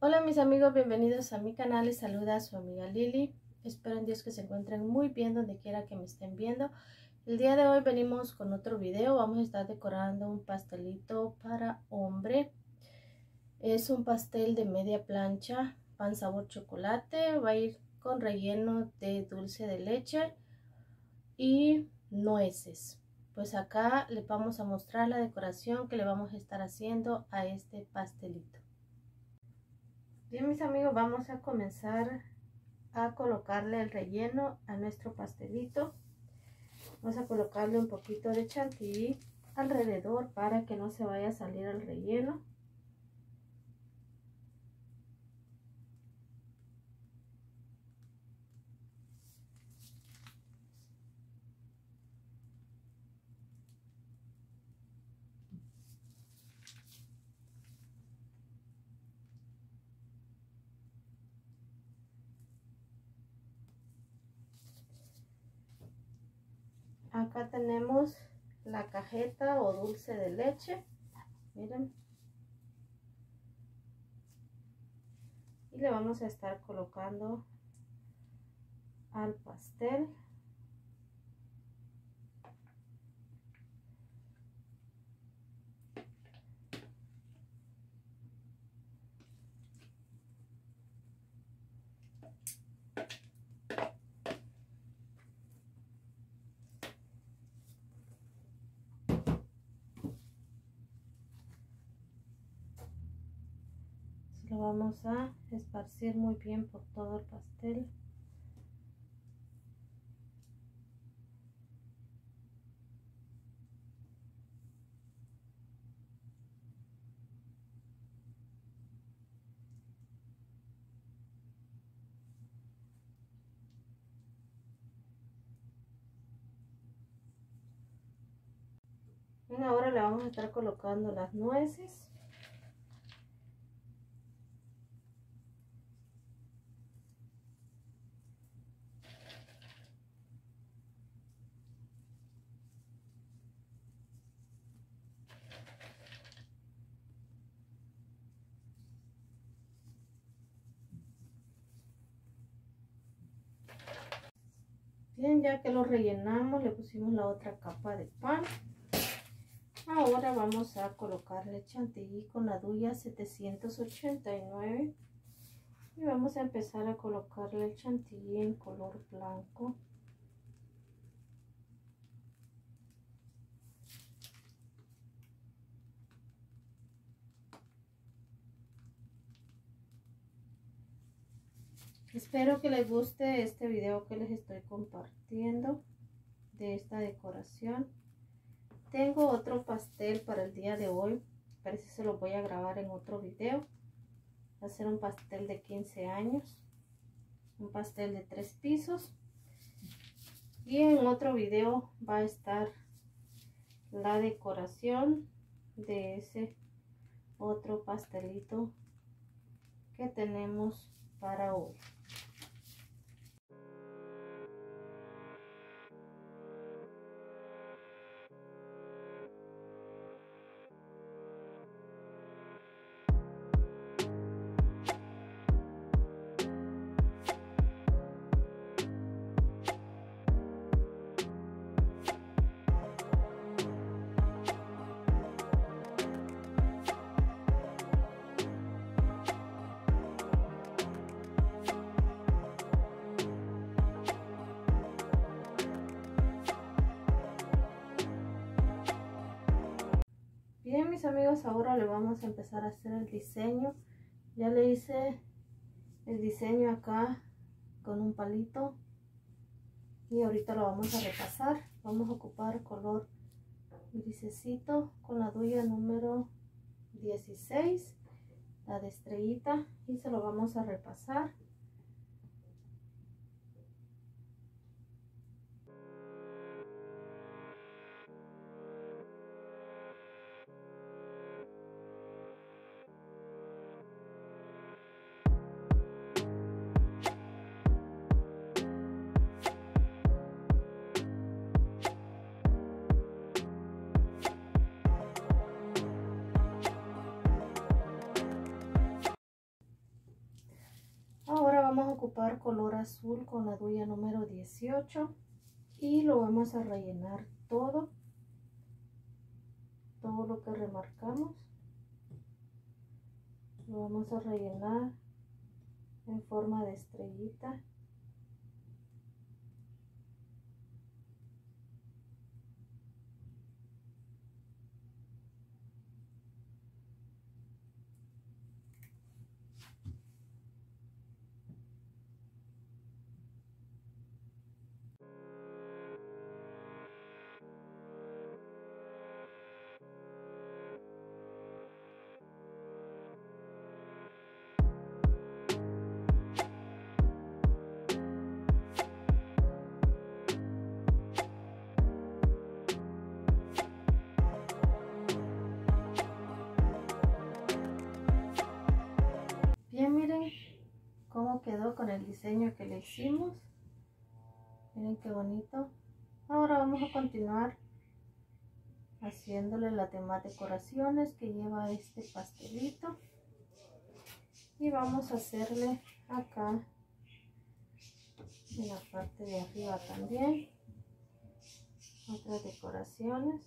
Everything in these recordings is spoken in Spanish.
Hola mis amigos, bienvenidos a mi canal, les saluda su amiga Lili. Espero en Dios que se encuentren muy bien donde quiera que me estén viendo. El día de hoy venimos con otro video, vamos a estar decorando un pastelito para hombre. Es un pastel de media plancha, pan sabor chocolate, va a ir con relleno de dulce de leche y nueces. Pues acá les vamos a mostrar la decoración que le vamos a estar haciendo a este pastelito. Bien mis amigos, vamos a comenzar a colocarle el relleno a nuestro pastelito. Vamos a colocarle un poquito de chantilly alrededor para que no se vaya a salir el relleno. Acá tenemos la cajeta o dulce de leche, miren, y le vamos a estar colocando al pastel. Lo vamos a esparcir muy bien por todo el pastel. Y ahora le vamos a estar colocando las nueces. Bien, ya que lo rellenamos, le pusimos la otra capa de pan. Ahora vamos a colocarle chantilly con la duya 789 y vamos a empezar a colocarle el chantilly en color blanco. Espero que les guste este video que les estoy compartiendo de esta decoración. Tengo otro pastel para el día de hoy, parece que se lo voy a grabar en otro video. Va a ser un pastel de 15 años, un pastel de 3 pisos. Y en otro video va a estar la decoración de ese otro pastelito que tenemos para hoy. Bien mis amigos, ahora le vamos a empezar a hacer el diseño. Ya le hice el diseño acá con un palito y ahorita lo vamos a repasar. Vamos a ocupar color grisecito con la duya número 16, la de estrellita, y se lo vamos a repasar. ocupar color azul con la duya número 18 y lo vamos a rellenar todo lo que remarcamos. Lo vamos a rellenar en forma de estrellita. Bien, miren cómo quedó con el diseño que le hicimos. Miren qué bonito. Ahora vamos a continuar haciéndole las demás decoraciones que lleva este pastelito. Y vamos a hacerle acá en la parte de arriba también otras decoraciones.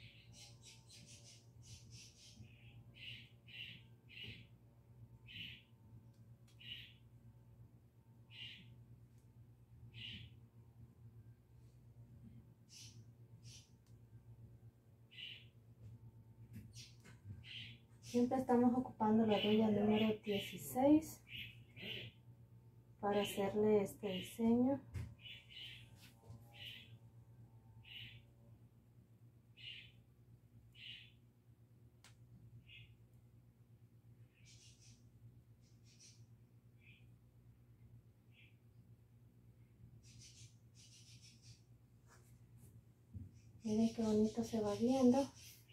Siempre estamos ocupando la duya número 16 para hacerle este diseño. Miren qué bonito se va viendo.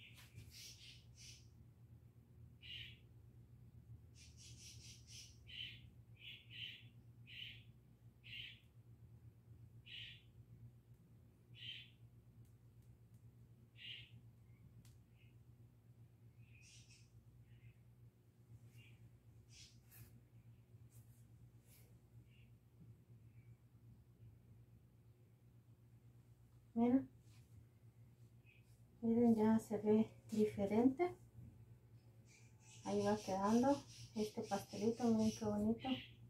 Miren, ya se ve diferente. Ahí va quedando este pastelito. Miren qué bonito.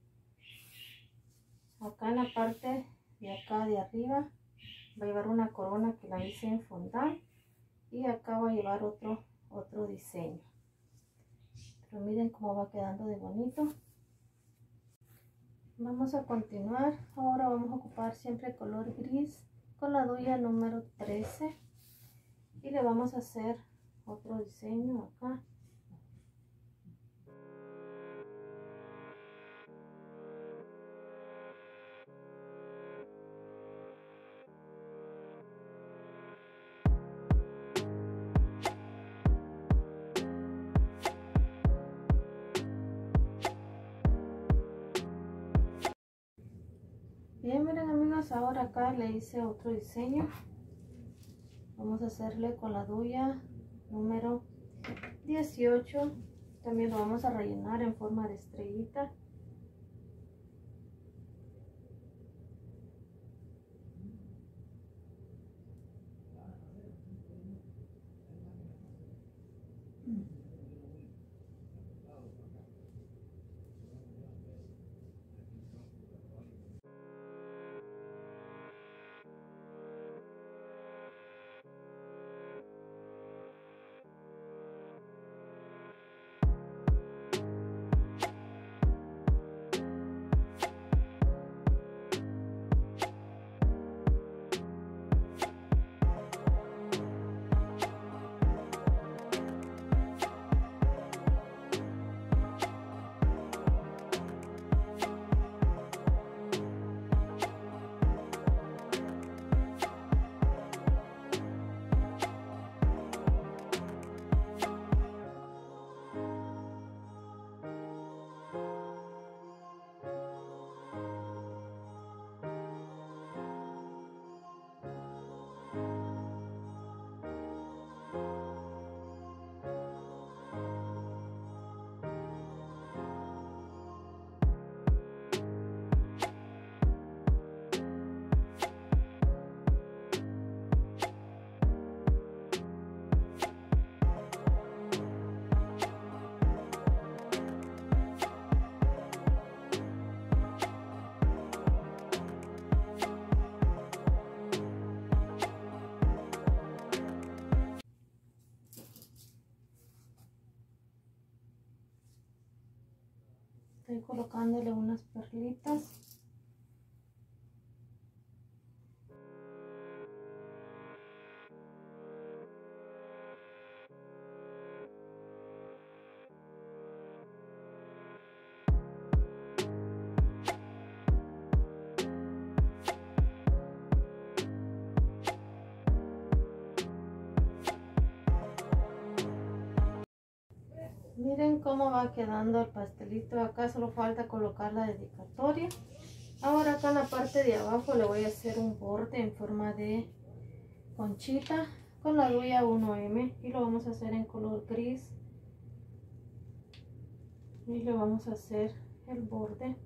Acá en la parte de acá de arriba va a llevar una corona que la hice en fondant. Y acá va a llevar otro diseño. Pero miren cómo va quedando de bonito. Vamos a continuar. Ahora vamos a ocupar siempre color gris con la duya número 13. Y le vamos a hacer otro diseño acá. Bien, miren amigos, ahora acá le hice otro diseño. Vamos a hacerle con la duya número 18. También lo vamos a rellenar en forma de estrellita. Estoy colocándole unas perlitas. Miren cómo va quedando el pastelito. Acá solo falta colocar la dedicatoria. Ahora acá en la parte de abajo le voy a hacer un borde en forma de conchita con la duya 1M y lo vamos a hacer en color gris. Y le vamos a hacer el borde.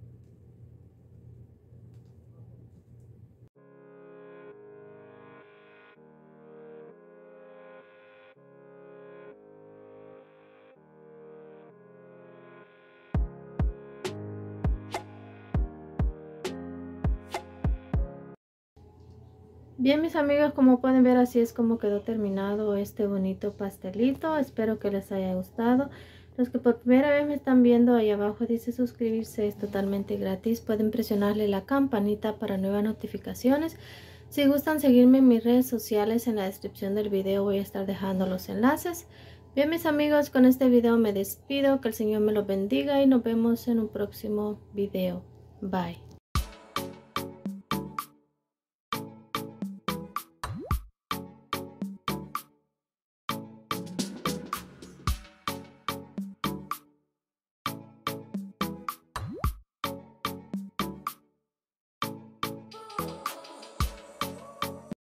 Bien, mis amigos, como pueden ver, así es como quedó terminado este bonito pastelito. Espero que les haya gustado. Los que por primera vez me están viendo, ahí abajo dice suscribirse, es totalmente gratis. Pueden presionarle la campanita para nuevas notificaciones. Si gustan seguirme en mis redes sociales, en la descripción del video voy a estar dejando los enlaces. Bien, mis amigos, con este video me despido. Que el Señor me los bendiga y nos vemos en un próximo video. Bye.